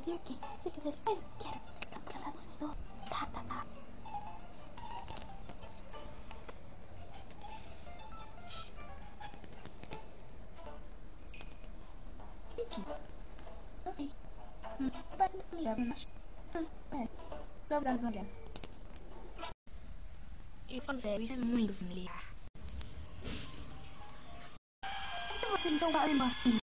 vir aqui. Se quiser, mas eu quero ficar calado. Tá. Enfim, não sei. Parece muito familiar, não acho? Parece. Já vou dar uma olhada. Eu falo sério, isso é muito familiar. Por que vocês estão fazendo aqui?